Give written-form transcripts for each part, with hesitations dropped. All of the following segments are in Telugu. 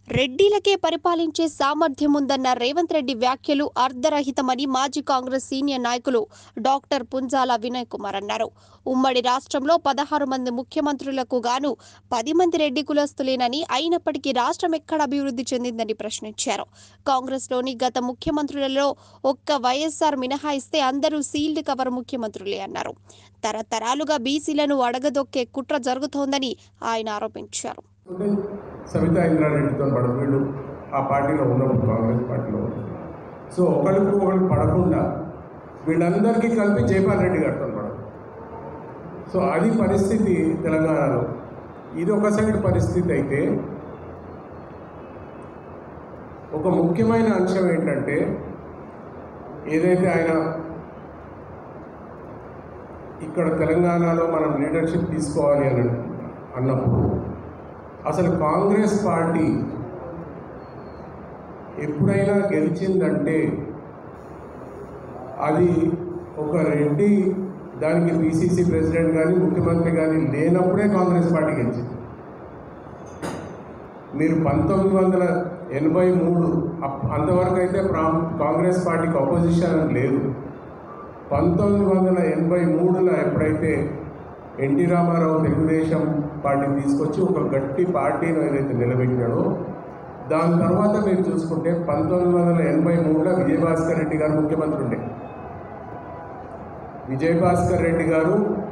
రెడ్డిలకే పరిపాలించే సామర్థ్యం ఉందన్న రేవంత్ రెడ్డి వ్యాఖ్యలు అర్ధరహితమని మాజీ కాంగ్రెస్ సీనియర్ నాయకులు డాక్టర్ పుంజాల వినయ్ కుమార్ అన్నారు. ఉమ్మడి రాష్ట్రంలో 16 మంది ముఖ్యమంత్రులకు గాను 10 మంది రెడ్డి కులస్తులేనని, అయినప్పటికీ రాష్ట్రం ఎక్కడ అభివృద్ధి చెందిందని ప్రశ్నించారు. కాంగ్రెస్లోని గత ముఖ్యమంత్రులలో ఒక్క వైఎస్ఆర్ మినహాయిస్తే అందరూ సీల్డ్ కవర్ ముఖ్యమంత్రులే అన్నారు. తరతరాలుగా బీసీలను అడగదొక్కే కుట్ర జరుగుతోందని ఆయన ఆరోపించారు. సవితా ఇంద్రారెడ్డితో వీళ్ళు ఆ పార్టీలో ఉన్నప్పుడు కాంగ్రెస్ పార్టీలో సో ఒకరికి ఒకరు పడకుండా వీళ్ళందరికీ కలిపి జైపాల్ రెడ్డి గారితో పడదు. సో అది పరిస్థితి తెలంగాణలో. ఇది ఒక సైడ్ పరిస్థితి అయితే, ఒక ముఖ్యమైన అంశం ఏంటంటే, ఏదైతే ఆయన ఇక్కడ తెలంగాణలో మనం లీడర్షిప్ తీసుకోవాలి అన్నప్పుడు అసలు కాంగ్రెస్ పార్టీ ఎప్పుడైనా గెలిచిందంటే అది ఒక రెడ్డి దానికి పిసిసి ప్రెసిడెంట్ కానీ ముఖ్యమంత్రి కానీ లేనప్పుడే కాంగ్రెస్ పార్టీ గెలిచింది. మీరు 1983 అంతవరకు అయితే కాంగ్రెస్ పార్టీకి అపోజిషన్ లేదు. 1983లో ఎప్పుడైతే ఎన్టీ రామారావు తెలుగుదేశం పార్టీని తీసుకొచ్చి ఒక గట్టి పార్టీని ఏదైతే నిలబెట్టినాడో, దాని తర్వాత మీరు చూసుకుంటే 1983లో విజయభాస్కర్ రెడ్డి గారు ముఖ్యమంత్రి ఉండే. విజయభాస్కర్ రెడ్డి గారు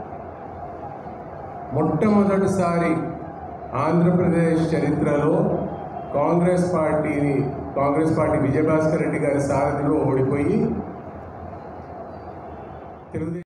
మొట్టమొదటిసారి ఆంధ్రప్రదేశ్ చరిత్రలో కాంగ్రెస్ పార్టీ విజయభాస్కర్ రెడ్డి గారి సారథిలో ఓడిపోయి తెలుగుదేశం